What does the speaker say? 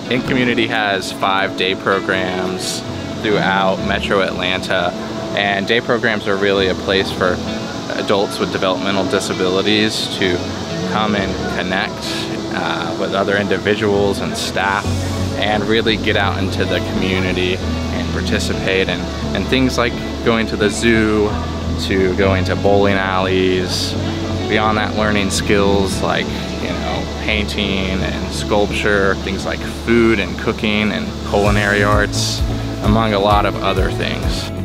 In Community has 5 day programs throughout Metro Atlanta, and day programs are really a place for adults with developmental disabilities to come and connect with other individuals and staff and really get out into the community and participate in things like going to the zoo, to going to bowling alleys. Beyond that, learning skills like, you know, painting and sculpture, things like food and cooking and culinary arts, among a lot of other things.